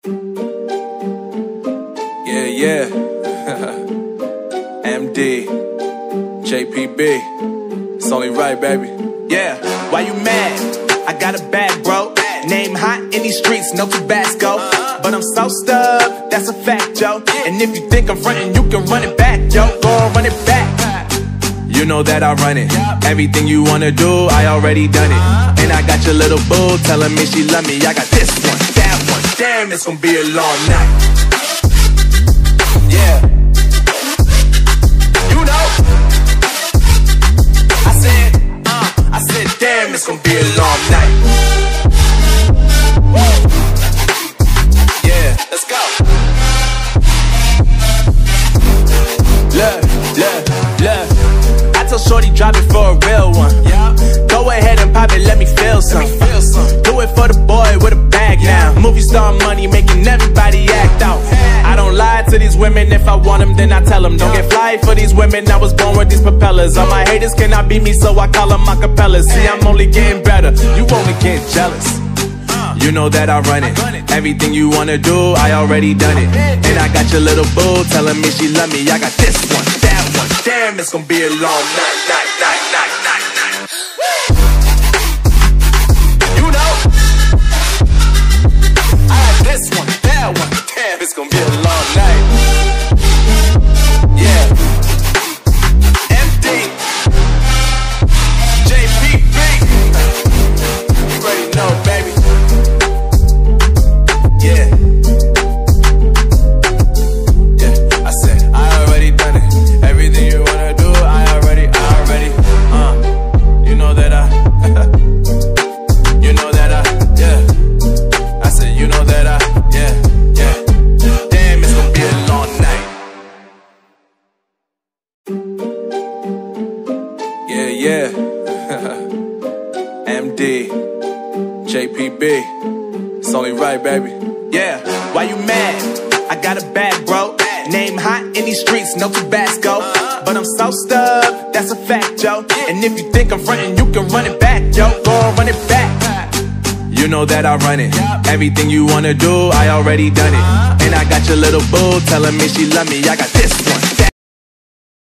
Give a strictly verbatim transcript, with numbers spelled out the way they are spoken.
Yeah, yeah. M D, J P B. It's only right, baby. Yeah, why you mad? I got a bag, bro. Name hot in these streets, no Tabasco. But I'm so stubbed, that's a fact, yo. And if you think I'm frontin', you can run it back, yo. Go on, run it back. You know that I run it. Everything you wanna do, I already done it. And I got your little boo telling me she love me. I got this one, that one. Damn, it's gonna be a long night. Yeah. You know. I said, uh, I said, damn, it's gonna be a long night. Yeah, let's go. Look, look, look. Tell shorty drop it for a real one. Yeah. Go ahead and pop it, let me feel some. Let me feel some. Do it for the boy with a bag now. Movie star money making everybody act out. I don't lie to these women, if I want them then I tell them. Don't get fly for these women, I was born with these propellers. All my haters cannot beat me, so I call them acapellas. See, I'm only getting better, you only get jealous. You know that I run it. Everything you wanna do, I already done it. And I got your little boo telling me she love me. I got this one, that one. Damn, it's gonna be a long night, night, night, night, night, night. You know, I got this one, that one. Damn, it's gonna be a long night. Yeah. M D, J P B. You already know, baby. Yeah. Yeah, I said, I already done it. Everything you wanna do, I already, I already, uh You know that I, you know that I, yeah I said, you know that I, yeah, yeah Damn, it's gonna be a long night. Yeah, yeah. M D, J P B. It's only right, baby. Yeah, why you mad? I got a bag, bro. Name hot in these streets, no Tabasco. But I'm so stubbed, that's a fact, yo. And if you think I'm frontin', you can run it back, yo. Go on, run it back. You know that I run it. Everything you wanna do, I already done it. And I got your little boo telling me she love me. I got this one.